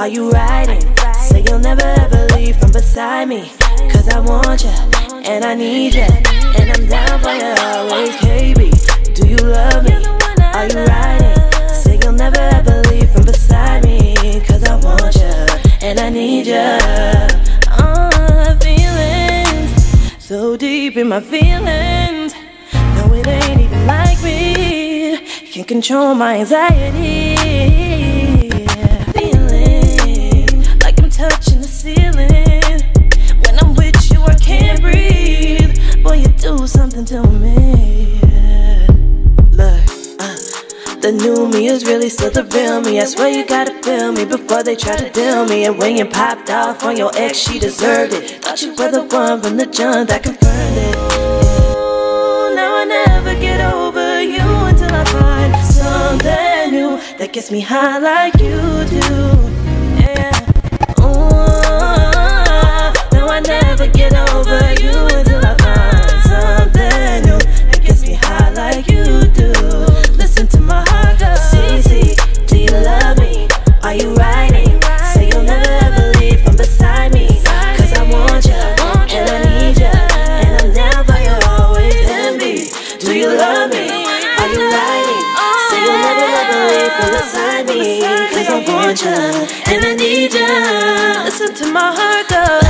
Are you riding? Say you'll never ever leave from beside me. Cause I want you, and I need you, and I'm down for you always, KB. Do you love me? Are you riding? Say you'll never ever leave from beside me. Cause I want you, and I need you. Feelings so deep in my feelings. No, it ain't even like me. Can't control my anxiety. Feeling like I'm touching the ceiling. When I'm with you, I can't breathe. Boy, you do something to me. Look, the new me is really still the real me. I swear you gotta feel me before they try to deal me. And when you popped off on your ex, she deserved it. Thought you were the one from the jump that confirmed it. Ooh, now I never get over you until I find something new that gets me high like you do. Yeah. Ooh, now I never get over you until I find something new that gets me high like you do. Listen to my heart go. CC, do you love me? Are you riding? Say you'll never ever leave from beside me. Cause I want you, and I need you, and I'm down for you always. Envy, do you love me? Are you riding? Say you'll never ever leave from beside me. Cause I want you, and I need you. Listen to my heart go.